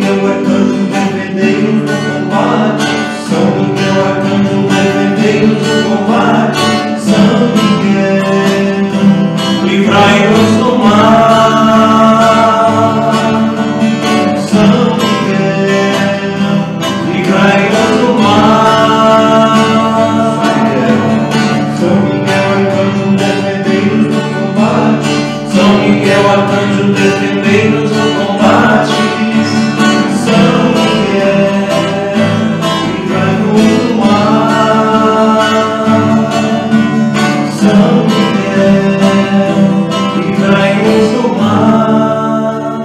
Miguel, arcanjo, defendei-nos no combate. São Miguel, arcanjo, defendei-nos no combate. São Miguel, livrai-nos do mal. São Miguel, livrai-nos do mal. São Miguel, arcanjo, defendei-nos no combate. São Miguel, arcanjo, defendei-nos no combate. São Miguel, livrai-nos do mal. São Miguel, livrai-nos do mal.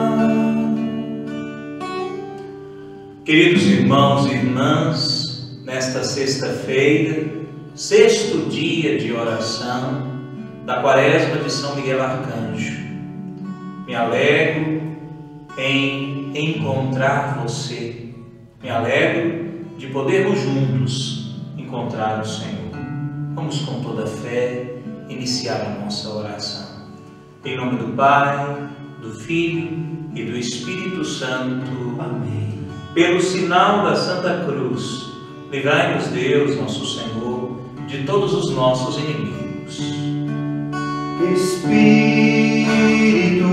Queridos irmãos e irmãs, nesta sexta-feira, sexto dia de oração da Quaresma de São Miguel Arcanjo, me alegro em encontrar você, me alegro de podermos juntos encontrar o Senhor. Vamos com toda a fé iniciar a nossa oração. Em nome do Pai, do Filho e do Espírito Santo. Amém. Pelo sinal da Santa Cruz, livrai-nos Deus, nosso Senhor, de todos os nossos inimigos. Espírito,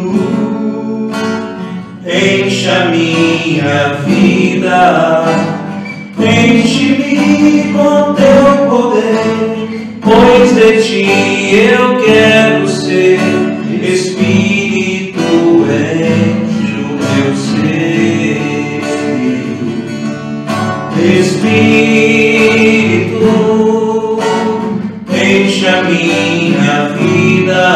enche a minha vida, enche-me com teu poder, pois de ti eu quero ser. Espírito, enche o meu ser. Espírito, enche a minha vida,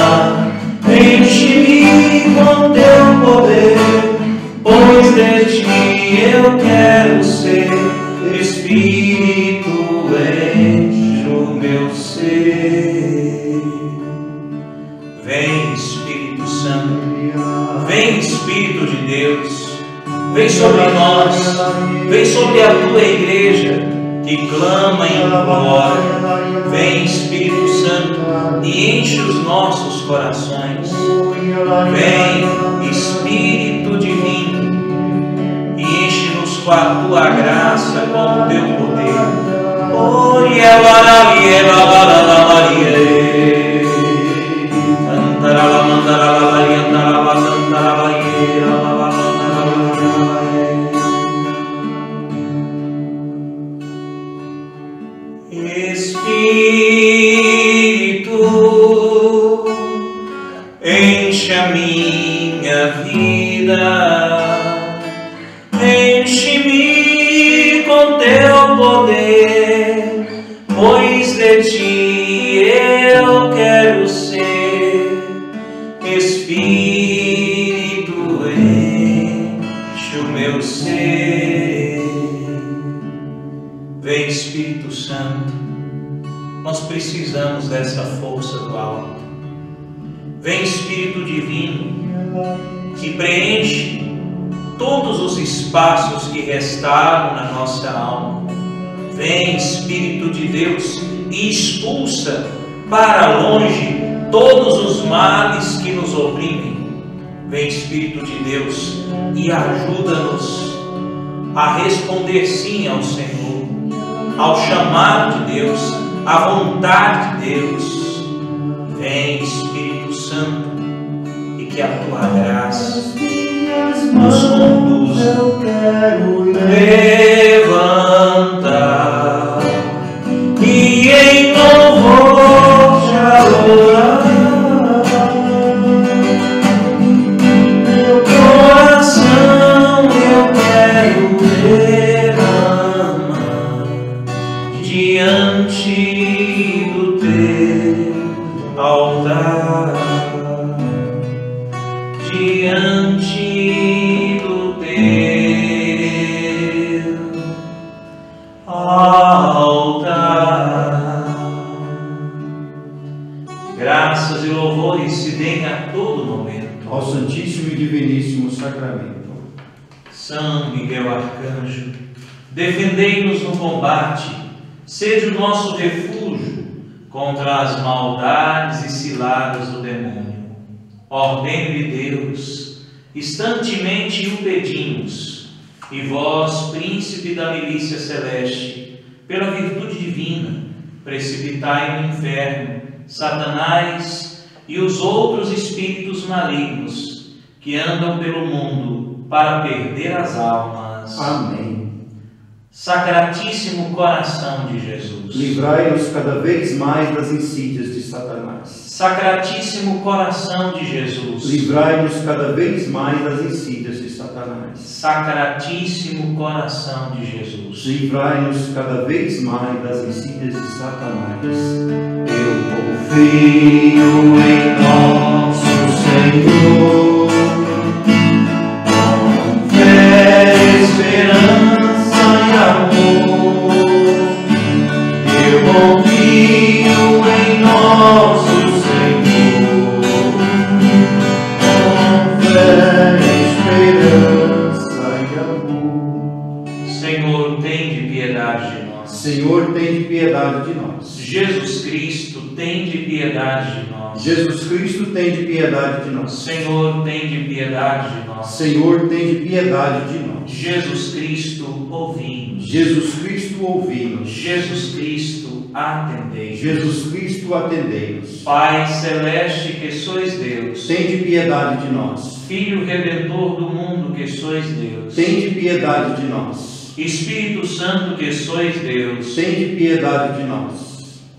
enche-me com teu poder, pois de ti eu quero ser. Espírito, enche o meu ser. Vem, Espírito Santo, vem, Espírito de Deus, vem sobre nós, vem sobre a tua igreja que clama e implora. Vem, Espírito Santo, e enche os nossos corações. Vem, Espírito Divino, e enche-nos com a tua graça, com o teu poder. Espírito, enche a minha vida, enche-me com teu poder, pois de ti eu quero ser. Espírito, enche o meu ser. Vem, Espírito Santo, nós precisamos dessa força do alto. Vem, Espírito Divino, que preenche todos os espaços que restaram na nossa alma. Vem, Espírito de Deus, e expulsa para longe todos os males que nos oprimem. Vem, Espírito de Deus, e ajuda-nos a responder sim ao Senhor, ao chamado de Deus, à vontade de Deus. Vem, Espírito Santo, e que a tua graça nos conduza. Levanta e em louvor te adorar. Meu coração eu quero derramar diante do teu altar, diante do teu altar. Graças e louvores se deem a todo momento ao Santíssimo e Diviníssimo Sacramento. São Miguel Arcanjo, defendei-nos no combate, sede o nosso refúgio contra as maldades e ciladas do demônio. Ordene de Deus, instantemente o pedimos, E vós, príncipe da milícia celeste, pela virtude divina, precipitai no inferno Satanás e os outros espíritos malignos que andam pelo mundo para perder as almas. Amém. Sacratíssimo coração de Jesus, Livrai-nos cada vez mais das insídias de Satanás. Sacratíssimo coração de Jesus, Livrai-nos cada vez mais das insídias de Satanás. Sacratíssimo coração de Jesus, Livrai-nos cada vez mais das insídias de Satanás. Eu confio em nosso Senhor, com fé, esperança e amor. Eu confio em nosso Senhor, com fé, esperança e amor. Senhor, tende piedade de nós. Senhor, tende piedade de nós. Jesus Cristo, tende piedade de nós. Jesus Cristo, tende piedade de nós. Senhor, tende piedade de nós. Senhor, tende piedade de nós. Jesus Cristo, ouvi-nos. Jesus Cristo, ouvi-nos. Jesus Cristo, atendei-nos. Jesus Cristo, atendei-nos. Pai celeste que sois Deus, Tende piedade de nós. Filho redentor do mundo que sois Deus, Tende piedade de nós. Espírito Santo que sois Deus, Tende piedade de nós.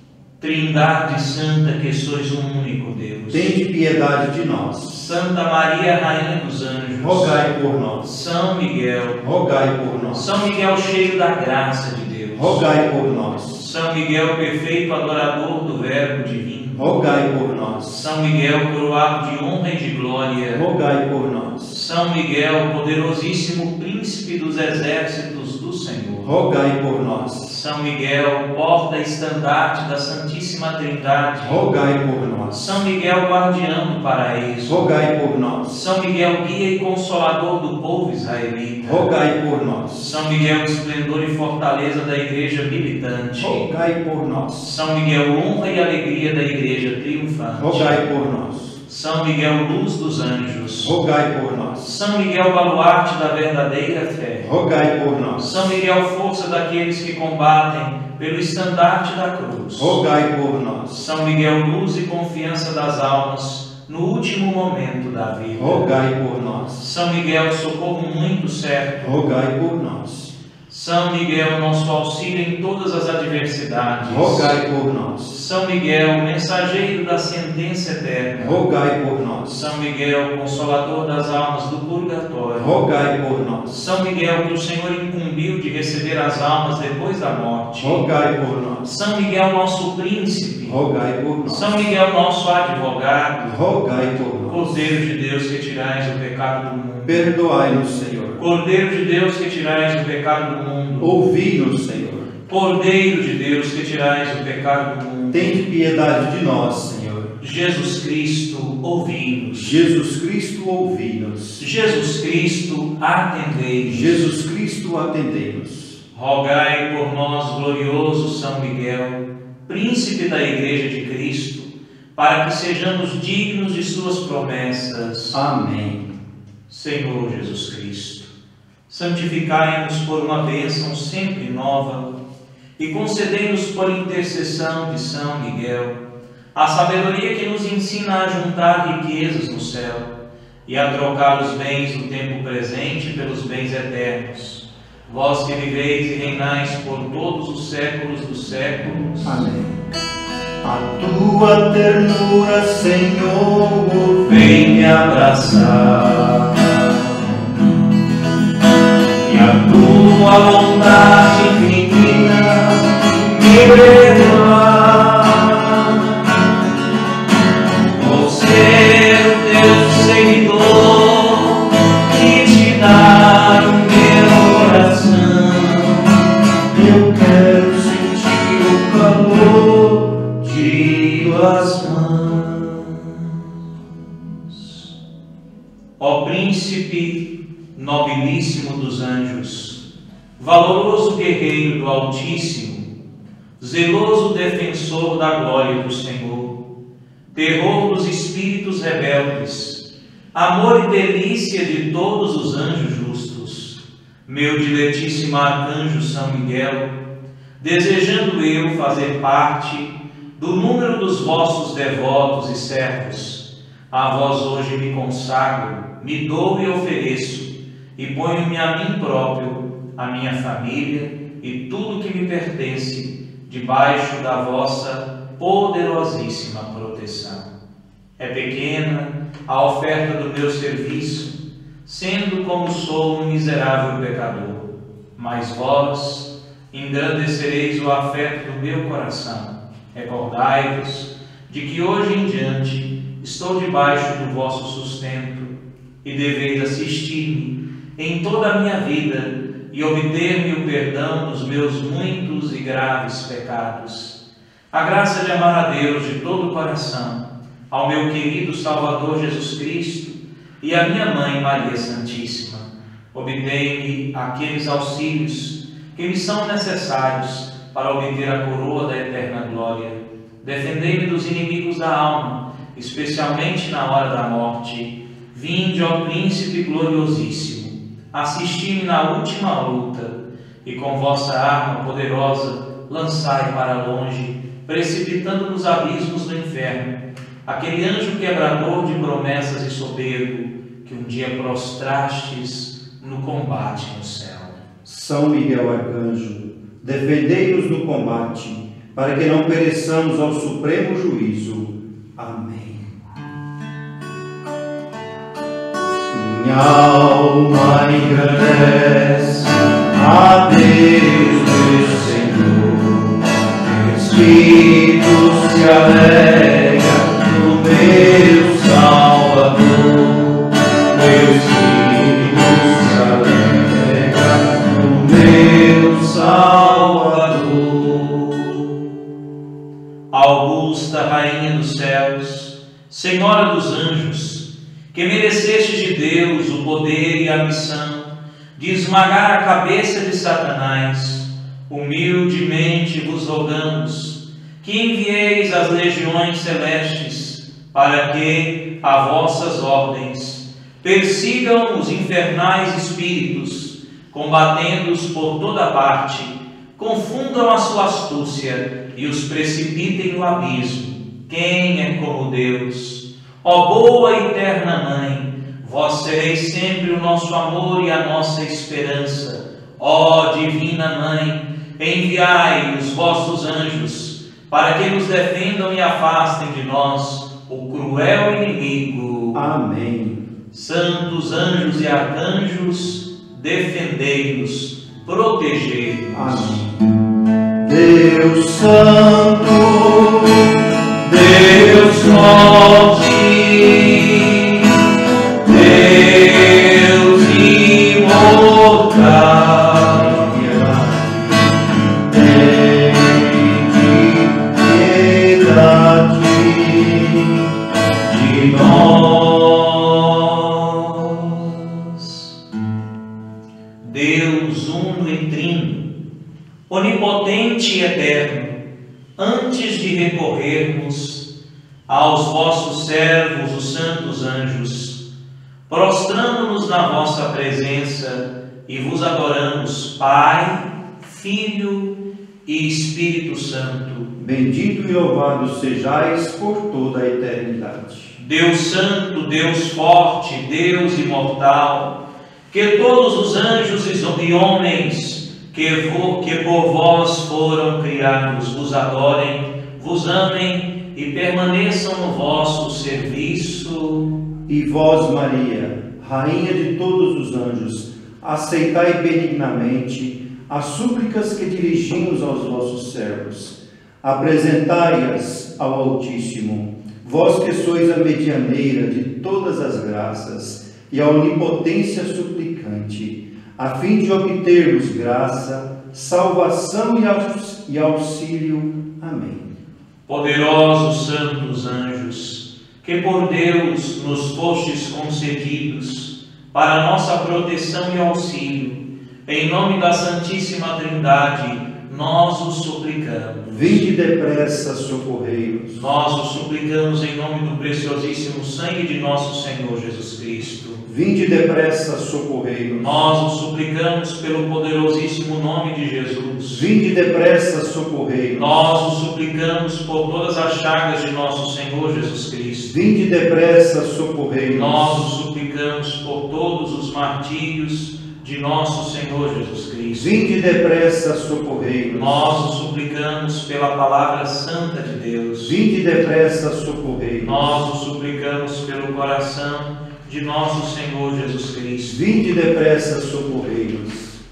Trindade Santa que sois um único Deus, Tende piedade de nós. Santa Maria, Rainha dos Anjos, Rogai por nós. São Miguel, Rogai por nós. São Miguel cheio da graça de Deus, Rogai por nós. São Miguel perfeito adorador do Verbo divino, Rogai por nós. São Miguel coroado de honra e de glória, Rogai por nós. São Miguel poderosíssimo príncipe dos exércitos do Senhor, Rogai por nós. São Miguel porta estandarte da Santíssima Trindade, Rogai por nós. São Miguel guardião do paraíso, Rogai por nós. São Miguel guia e consolador do povo israelita, Rogai por nós. São Miguel esplendor e fortaleza da igreja militante, Rogai por nós. São Miguel honra e alegria da igreja triunfante, Rogai por nós. São Miguel luz dos anjos, Rogai por nós. São Miguel baluarte da verdadeira fé, Rogai por nós. São Miguel força daqueles que combatem pelo estandarte da cruz, Rogai por nós. São Miguel luz e confiança das almas no último momento da vida, Rogai por nós. São Miguel socorro muito certo, Rogai por nós. São Miguel nosso auxílio em todas as adversidades, Rogai por nós. São Miguel mensageiro da sentença eterna, Rogai por nós. São Miguel consolador das almas do purgatório, Rogai por nós. São Miguel que o Senhor incumbiu de receber as almas depois da morte, Rogai por nós. São Miguel nosso príncipe, Rogai por nós. São Miguel nosso advogado, Rogai por nós. Cordeiro de Deus que tirais o pecado do mundo, Perdoai-nos, Senhor. Cordeiro de Deus que tirais o pecado do mundo, Ouvi-nos, Senhor. Cordeiro de Deus que tirais o pecado do mundo, Tende piedade de nós, Senhor. Jesus Cristo, ouvi-nos. Jesus Cristo, ouvi-nos. Jesus Cristo, atendei-nos. Jesus Cristo, atendei-nos. Rogai por nós, glorioso São Miguel, príncipe da Igreja de Cristo, para que sejamos dignos de suas promessas. Amém. Senhor Jesus Cristo, santificai-nos por uma bênção sempre nova e concedei-nos por intercessão de São Miguel a sabedoria que nos ensina a juntar riquezas no céu e a trocar os bens do tempo presente pelos bens eternos. Vós que viveis e reinais por todos os séculos dos séculos. Amém. A tua ternura, Senhor, Vem me abraçar, e a tua vontade infinita me perdoar. Vou ser o teu seguidor e te dar o meu coração. eu quero sentir o calor de tuas mãos. Ó príncipe nobilíssimo dos anjos, valoroso guerreiro do Altíssimo, zeloso defensor da glória do Senhor, terror dos espíritos rebeldes, amor e delícia de todos os anjos justos, meu diletíssimo arcanjo São Miguel, desejando eu fazer parte do número dos vossos devotos e servos, a vós hoje me consagro, me dou e ofereço, e ponho-me a mim próprio, a minha família e tudo que me pertence, debaixo da vossa poderosíssima proteção. É pequena a oferta do meu serviço, sendo como sou um miserável pecador, mas vós engrandecereis o afeto do meu coração. Recordai-vos de que hoje em diante estou debaixo do vosso sustento e deveis assistir-me em toda a minha vida e obter-me o perdão dos meus muitos e graves pecados. A graça de amar a Deus de todo o coração, ao meu querido Salvador Jesus Cristo e à minha Mãe Maria Santíssima. Obtei-me aqueles auxílios que me são necessários para obter a coroa da eterna glória. Defendei-me dos inimigos da alma, especialmente na hora da morte. Vinde, ó Príncipe gloriosíssimo, assisti-me na última luta, e com vossa arma poderosa lançai para longe, precipitando nos abismos do inferno, aquele anjo quebrador de promessas e soberbo, que um dia prostrastes no combate no céu. São Miguel Arcanjo, defendei-nos no combate, para que não pereçamos ao supremo juízo. Amém. Minha alma engrandece a Deus, meu Senhor, meu espírito se alegra no meu Salvador, meu espírito se alegra no meu Salvador. Augusta Rainha dos céus, Senhora dos anjos, que mereceste de Deus o poder e a missão de esmagar a cabeça de Satanás, humildemente vos rogamos que envieis as legiões celestes para que, a vossas ordens, persigam os infernais espíritos, combatendo-os por toda parte, confundam a sua astúcia e os precipitem no abismo. Quem é como Deus? Ó boa e eterna Mãe, vós sereis sempre o nosso amor e a nossa esperança. Ó divina Mãe, enviai os vossos anjos, para que nos defendam e afastem de nós o cruel inimigo. Amém. Santos anjos e arcanjos, defendei-nos, protegei-nos. Amém. Deus Santo, Deus forte, Deus imortal, tem piedade de nós. Deus uno e trino, onipotente e eterno, antes de recorrermos aos vossos servos, os santos anjos, prostrando-nos na vossa presença e vos adoramos, Pai, Filho e Espírito Santo. Bendito e louvado sejais por toda a eternidade. Deus Santo, Deus Forte, Deus Imortal, que todos os anjos e homens que por vós foram criados vos adorem, vos amem e permaneçam no vosso serviço. E vós, Maria, Rainha de todos os anjos, aceitai benignamente as súplicas que dirigimos aos vossos servos. Apresentai-as ao Altíssimo, vós que sois a medianeira de todas as graças e a onipotência suplicante, a fim de obtermos graça, salvação e auxílio. Amém. Poderosos santos anjos, que por Deus nos fostes concedidos para nossa proteção e auxílio, em nome da Santíssima Trindade, nós o suplicamos. Vinde depressa, socorrei-nos. Nós o suplicamos em nome do preciosíssimo sangue de nosso Senhor Jesus Cristo. Vinde depressa, socorrei-nos. Nós o suplicamos pelo poderosíssimo nome de Jesus. Vinde depressa, socorrei-nos. Nós o suplicamos por todas as chagas de nosso Senhor Jesus Cristo. Vinde depressa, socorrei-nos. Nós o suplicamos por todos os martírios de nosso Senhor Jesus Cristo. Vinde depressa, socorrei-nos. Nós o suplicamos pela palavra santa de Deus. Vinde depressa, socorrei-nos. Nós o suplicamos pelo coração de nosso Senhor Jesus Cristo. Vinde depressa, socorrei-nos.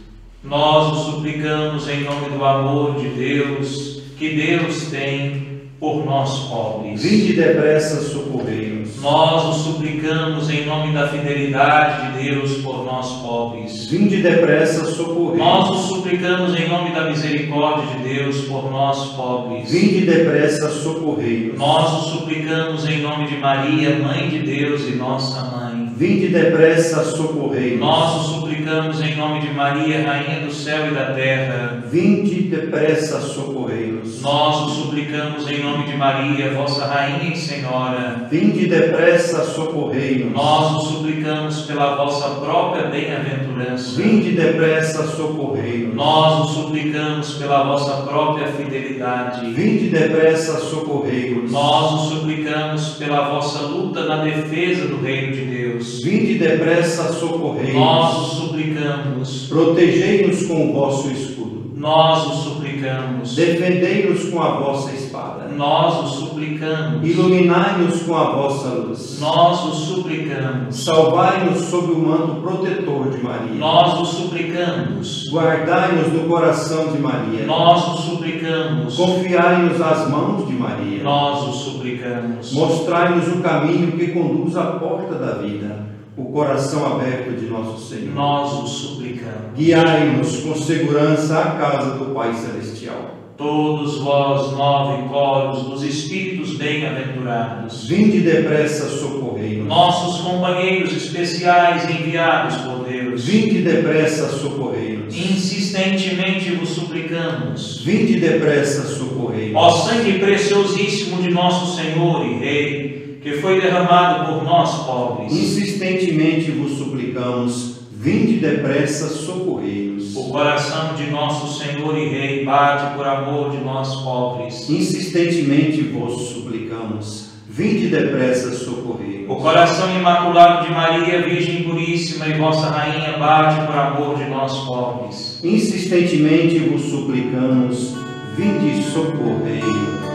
Nós o suplicamos em nome do amor de Deus que Deus tem por nós pobres. Vinde depressa, socorrei-nos. Nós o suplicamos em nome da fidelidade de Deus por nós pobres. Vinde depressa, socorrei-nos. Nós o suplicamos em nome da misericórdia de Deus por nós pobres. Vinde depressa, socorrei-nos. Nós o suplicamos em nome de Maria, Mãe de Deus e nossa Mãe. Vinde depressa, socorrei-nos. Nós o suplicamos em nome de Maria, Rainha do céu e da terra. Vinde depressa, socorrei-nos. Nós o suplicamos em nome de Maria, vossa Rainha e Senhora. Vinde depressa, socorrei-nos. Nós o suplicamos pela vossa própria bem-aventurança. Vinde depressa, socorrei-nos. Nós o suplicamos pela vossa própria fidelidade. Vinde depressa, socorrei-nos. Nós o suplicamos pela vossa luta na defesa do reino de Deus. Vinde depressa, socorrei-nos. Nós o suplicamos. Protegei-nos com o vosso escudo. Nós o suplicamos. Defendei-nos com a vossa espada. Nós o suplicamos. Iluminai-nos com a vossa luz. Nós o suplicamos. Salvai-nos sob o manto protetor de Maria. Nós o suplicamos. Guardai-nos no coração de Maria. Nós o suplicamos. Confiai-nos às mãos de Maria. Nós o suplicamos. Mostrai-nos o caminho que conduz à porta da vida, o coração aberto de nosso Senhor. Nós o suplicamos. Guiai-nos com segurança à casa do Pai Celestial. Todos vós, 9 coros dos Espíritos bem-aventurados, Vinde depressa, socorrei-nos. nossos companheiros especiais enviados por Deus, Vinde depressa, socorrei-nos. insistentemente vos suplicamos. Vinde depressa, socorrei-nos. Ó sangue preciosíssimo de nosso Senhor e Rei, que foi derramado por nós pobres, Insistentemente vos suplicamos, vinde depressa, socorrei-nos. o coração de nosso Senhor e Rei bate por amor de nós pobres. Insistentemente vos suplicamos, vinde depressa, socorrei-nos. O coração imaculado de Maria, Virgem Puríssima e vossa Rainha bate por amor de nós pobres. Insistentemente vos suplicamos, vinde socorrei-nos.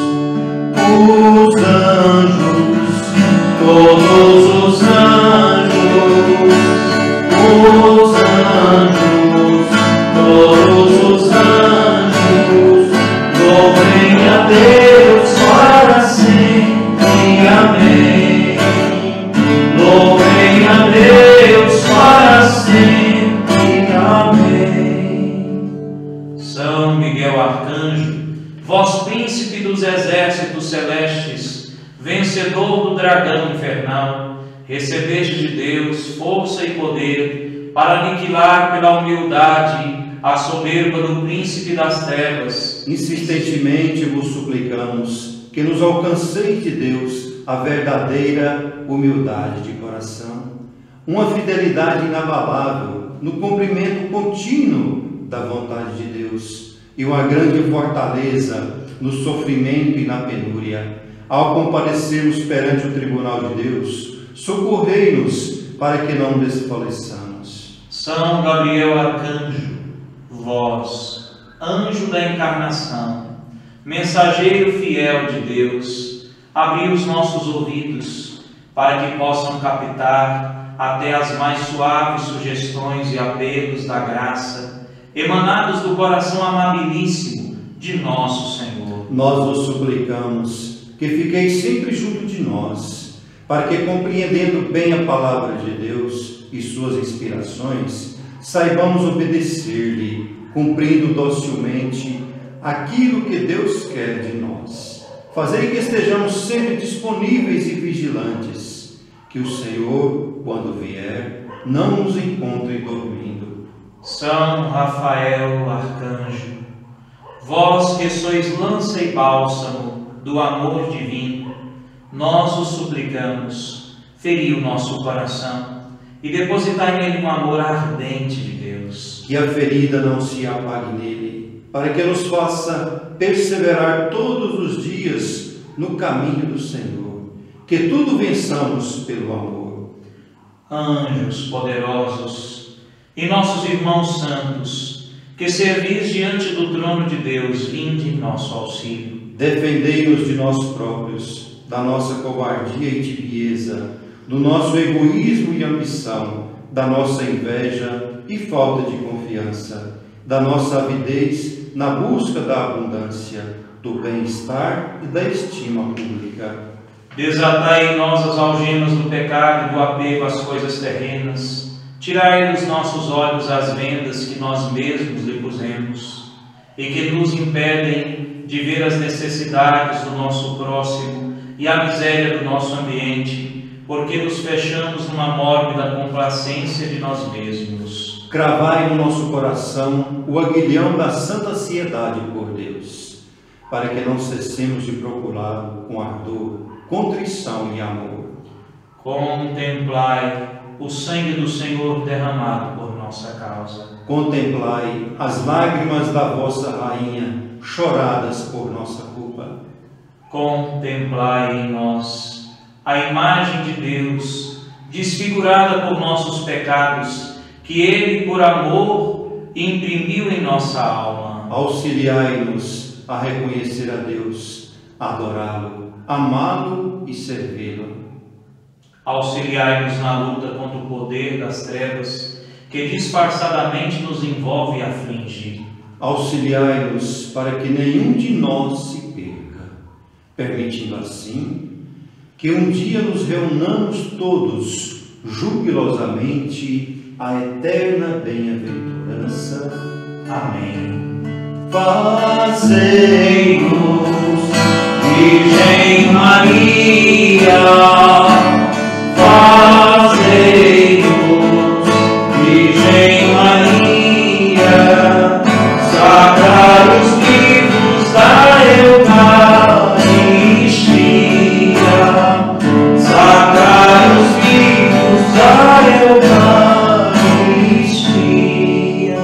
Os anjos, todos os anjos, todos os anjos, louvem a Deus para sempre, amém. Louvem a Deus para sempre, amém. São Miguel Arcanjo, vós príncipe dos exércitos celestes, vencedor do dragão infernal, recebeste de Deus força e poder para aniquilar pela humildade a soberba do príncipe das trevas. Insistentemente vos suplicamos que nos alcanceis de Deus a verdadeira humildade de coração, uma fidelidade inabalável no cumprimento contínuo da vontade de Deus e uma grande fortaleza no sofrimento e na penúria. Ao comparecermos perante o tribunal de Deus, socorrei-nos para que não desfaleçamos. São Gabriel Arcanjo, vós, anjo da encarnação, mensageiro fiel de Deus, abri os nossos ouvidos para que possam captar até as mais suaves sugestões e apelos da graça, emanados do coração amabilíssimo de nosso Senhor. Nós vos suplicamos que fiqueis sempre junto de nós, para que, compreendendo bem a palavra de Deus e suas inspirações, saibamos obedecer-lhe, cumprindo docilmente aquilo que Deus quer de nós. Fazei que estejamos sempre disponíveis e vigilantes, que o Senhor, quando vier, não nos encontre dormindo. São Rafael Arcanjo, Vós que sois lança e bálsamo do amor divino, nós os suplicamos, feri o nosso coração e depositai nele um amor ardente de Deus. Que a ferida não se apague nele, para que nos faça perseverar todos os dias no caminho do Senhor, que tudo vençamos pelo amor. Anjos poderosos e nossos irmãos santos, que servis diante do trono de Deus, vinde em nosso auxílio. Defendei-nos de nós próprios, da nossa covardia e tibieza, do nosso egoísmo e ambição, da nossa inveja e falta de confiança, da nossa avidez na busca da abundância, do bem-estar e da estima pública. Desatai em nós as algemas do pecado e do apego às coisas terrenas. Tirai dos nossos olhos as vendas que nós mesmos lhe pusemos e que nos impedem de ver as necessidades do nosso próximo e a miséria do nosso ambiente, porque nos fechamos numa mórbida complacência de nós mesmos. Cravai no nosso coração o aguilhão da santa ansiedade por Deus, para que não cessemos de procurá-lo com ardor, contrição e amor. Contemplai o sangue do Senhor derramado por nossa causa. Contemplai as lágrimas da vossa rainha, choradas por nossa culpa. Contemplai em nós a imagem de Deus, desfigurada por nossos pecados, que Ele, por amor, imprimiu em nossa alma. Auxiliai-nos a reconhecer a Deus, adorá-lo, amá-lo e servi-lo. Auxiliai-nos na luta contra o poder das trevas, que disfarçadamente nos envolve e aflige. Auxiliai-nos para que nenhum de nós se perca, permitindo assim que um dia nos reunamos todos jubilosamente à eterna bem-aventurança. Amém. Fazei-nos, Virgem Maria, fazei-nos, Virgem Maria, sacrários vivos da Eucaristia, sacrários vivos da Eucaristia.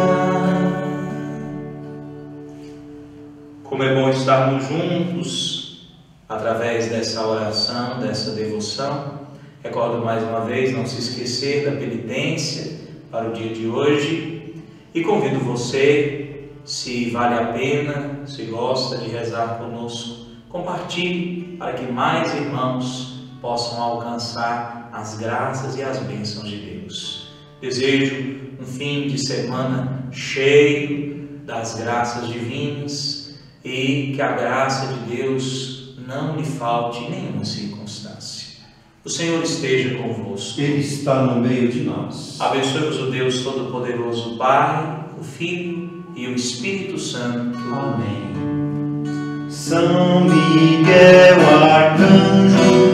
Como é bom estarmos juntos através dessa oração, dessa devoção. Recordo mais uma vez, não se esquecer da penitência para o dia de hoje e convido você, se vale a pena, se gosta de rezar conosco, compartilhe para que mais irmãos possam alcançar as graças e as bênçãos de Deus. Desejo um fim de semana cheio das graças divinas e que a graça de Deus não lhe falte em nenhuma circunstância. O Senhor esteja convosco. Ele está no meio de nós. Abençoe-vos o Deus Todo-Poderoso, Pai, o Filho e o Espírito Santo. Amém. São Miguel, arcanjo,